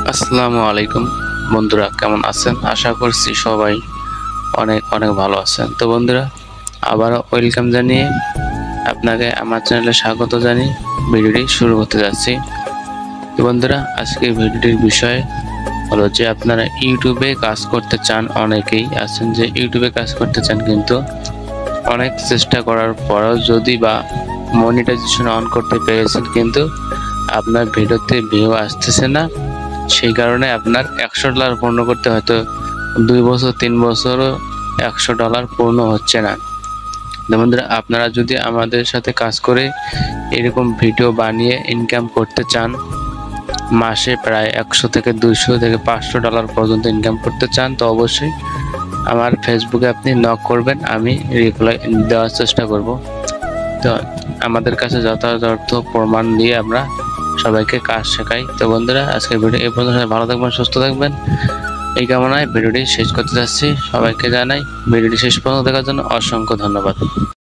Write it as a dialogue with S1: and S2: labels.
S1: আসসালামু আলাইকুম বন্ধুরা, কেমন আছেন? আশা করছি সবাই অনেক অনেক ভালো আছেন। তো বন্ধুরা, আবারও ওয়েলকাম জানিয়ে আপনাকে আমার চ্যানেলে স্বাগত জানিয়ে ভিডিওটি শুরু করতে যাচ্ছি। তো বন্ধুরা, আজকে ভিডিওটির বিষয় হলো যে আপনারা ইউটিউবে কাজ করতে চান। অনেকেই আছেন যে ইউটিউবে কাজ করতে চান, কিন্তু অনেক চেষ্টা করার পরেও যদি বা মনিটাইজেশন অন করতে পেরেছেন, কিন্তু আপনার ভিডিওতে ভিউ আসতেছে না। সেই কারণে আপনার $100 পূর্ণ করতে হয়তো 2 বছর 3 বছরও $100 পূর্ণ হচ্ছে না। বন্ধুরা, আপনারা যদি আমাদের সাথে কাজ করে এরকম ভিডিও বানিয়ে ইনকাম করতে চান, মাসে প্রায় 100 থেকে 200 থেকে $500 পর্যন্ত ইনকাম করতে চান, তো অবশ্যই আমার ফেসবুকে আপনি নক করবেন, আমি রিপ্লাই দেওয়ার চেষ্টা করব। তো আমাদের কাছে যথাযথ প্রমাণ দিয়ে আমরা সবাইকে কাজ শেখাই। তো বন্ধুরা, আজকের ভিডিও এই পর্যন্ত। ভালো থাকবেন, সুস্থ থাকবেন, এই কামনায় ভিডিওটি শেষ করতে যাচ্ছি। সবাইকে জানাই ভিডিওটি শেষ পর্যন্ত দেখার জন্য অসংখ্য ধন্যবাদ।